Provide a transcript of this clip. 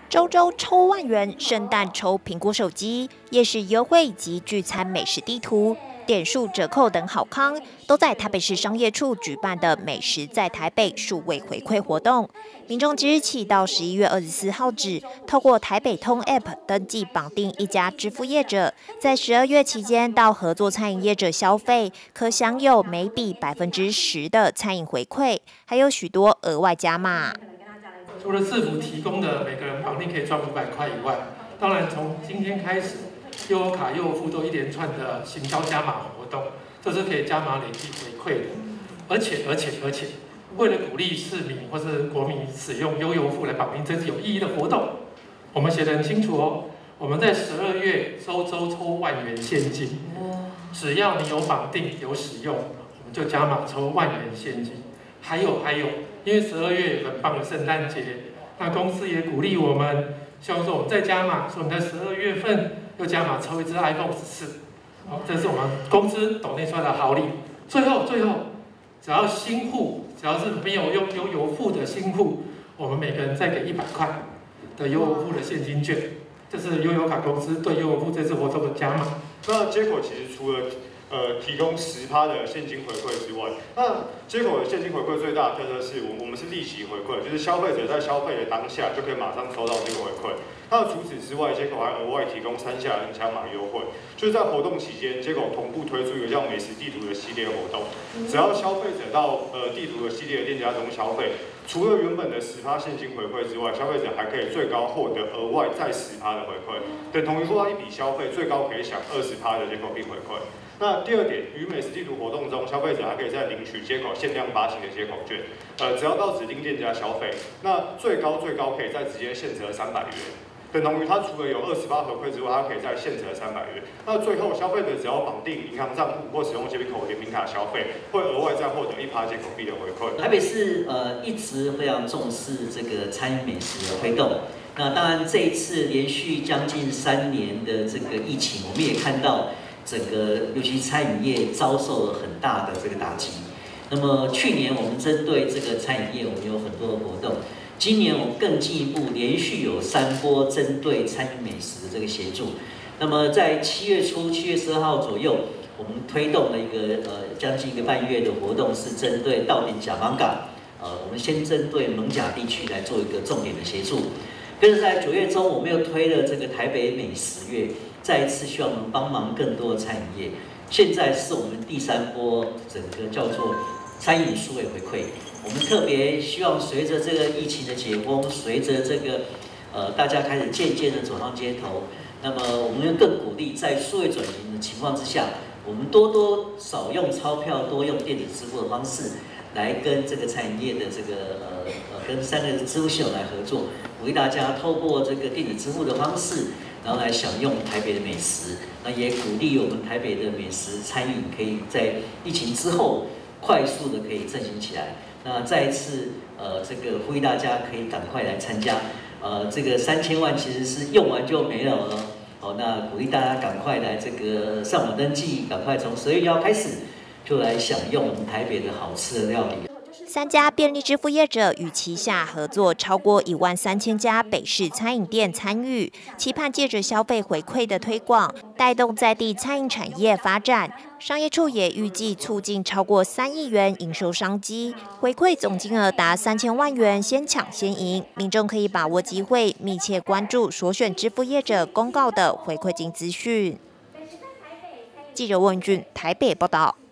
周周抽万元，圣诞抽苹果手机，夜市优惠及聚餐美食地图、点数折扣等好康，都在台北市商业处举办的美食在台北数位回馈活动。民众即日起到11月24号止，透过台北通 App 登记绑定一家支付业者，在12月期间到合作餐饮业者消费，可享有每笔10%的餐饮回馈，还有许多额外加码。 除了市府提供的每个人绑定可以赚500块以外，当然从今天开始，悠游卡、悠游付都一连串的行销加码活动，这是可以加码累积回馈的。而且，为了鼓励市民或是国民使用悠游付来绑定这是有意义的活动，我们写得很清楚哦。我们在12月周抽万元现金，只要你有绑定有使用，我们就加码抽万元现金。还有，因为12月很棒的圣诞节，那公司也鼓励我们，希望说我们再加码，所以我们在12月份又加码抽一支 iPhone 14。好，这是我们公司抖内出来的好礼。最后，只要新户，只要是没有用悠游付的新户，我们每个人再给100块的悠游付的现金券。这是悠游卡公司对悠游付这次活动的加码。 那街口其实除了提供10%的现金回馈之外，那街口的现金回馈最大的特色是我们是立即回馈，就是消费者在消费的当下就可以马上收到这个回馈。那除此之外，街口还额外提供3下人抢码优惠，就是在活动期间，街口同步推出一个叫美食地图的系列活动，只要消费者到地图的系列的店家中消费，除了原本的10%现金回馈之外，消费者还可以最高获得额外再10%的回馈，等同于说他一笔消费最高可以享20%的街口币回馈。那第二点，与美食地图活动中，消费者还可以再领取街口限量8型的街口券，只要到指定店家消费，那最高可以再直接现折300元，等同于它除了有28%回馈之外，它可以再现折300元。那最后，消费者只要绑定银行账户或使用街口联名卡消费，会额外再获得1%街口币的回馈。 台北市一直非常重视这个餐饮美食的推动。那当然，这一次连续将近3年的这个疫情，我们也看到。整个尤其餐饮业遭受了很大的这个打击。那么去年我们针对这个餐饮业，我们有很多的活动。今年我们更进一步，连续有3波针对餐饮美食的这个协助。那么在7月初，7月12号左右，我们推动了一个将近1个半月的活动，是针对到顶甲芒港。我们先针对艋舺地区来做一个重点的协助。跟着在9月中，我们又推了这个台北美食月。再一次需要我们帮忙更多的餐饮业，现在是我们第3波整个叫做餐饮数位回馈。我们特别希望随着这个疫情的解封，随着这个大家开始渐渐的走上街头，那么我们更鼓励在数位转型的情况之下，我们多少用钞票，多用电子支付的方式，来跟这个餐饮业的这个跟3个支付系统来合作，鼓励大家透过这个电子支付的方式。然后来享用台北的美食，那也鼓励我们台北的美食餐饮可以在疫情之后快速的可以振兴起来。那再一次这个呼吁大家可以赶快来参加，这个3000万其实是用完就没了了。好，那鼓励大家赶快来这个上网登记，赶快从12月1号开始就来享用我们台北的好吃的料理。 3家便利支付业者与旗下合作超过13000家北市餐饮店参与，期盼借着消费回馈的推广，带动在地餐饮产业发展。商业处也预计促进超过3亿元营收商机，回馈总金额达3000万元，先抢先赢。民众可以把握机会，密切关注所选支付业者公告的回馈金资讯。记者温俊台北报道。